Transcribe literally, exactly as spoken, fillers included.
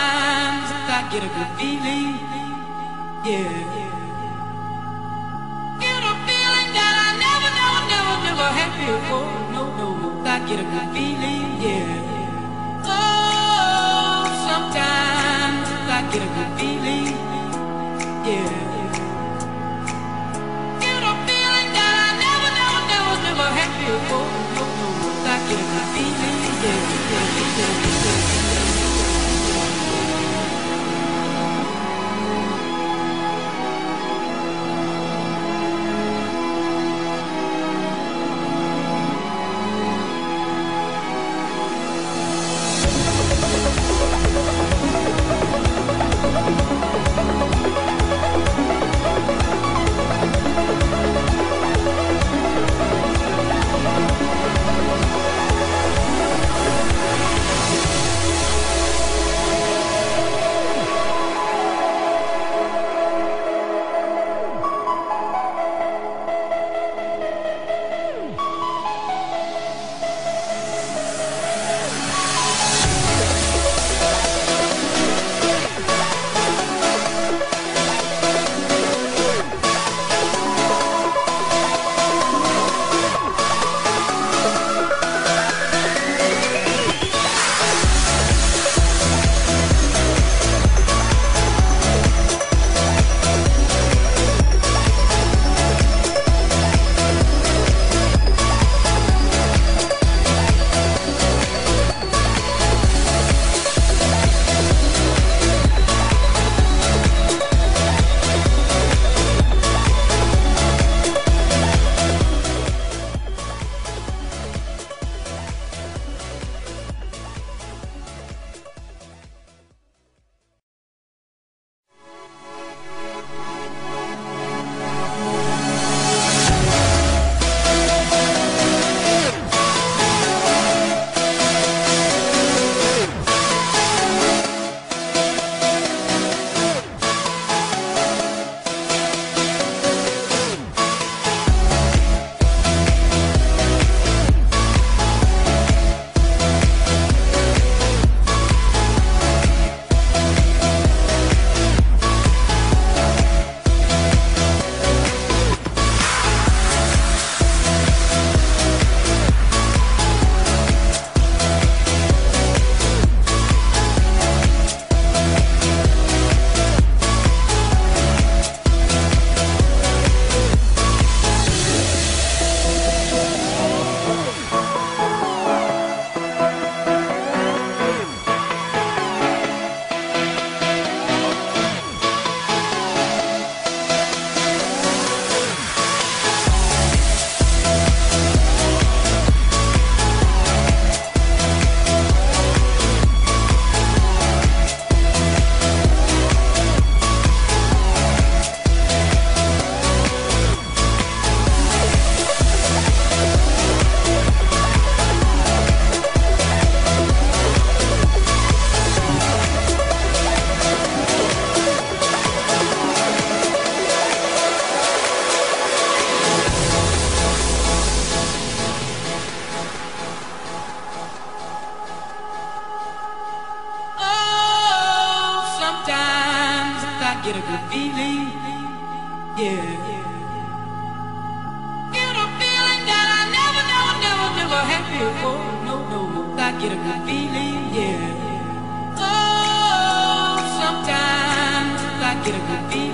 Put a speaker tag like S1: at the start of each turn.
S1: sometimes I get a good feeling, yeah. Get a feeling that I never, never, never, never had before. No, no, I get a good feeling, yeah. Oh, sometimes I get a good feeling, yeah. Get a feeling that I never, never, never, never had before. No, no, I get a good feeling, yeah, yeah, yeah, yeah. Get a good feeling, yeah. Get a feeling that I never, never, never, never had before. No, no, I get a good feeling, yeah. Oh, sometimes I get a good feeling.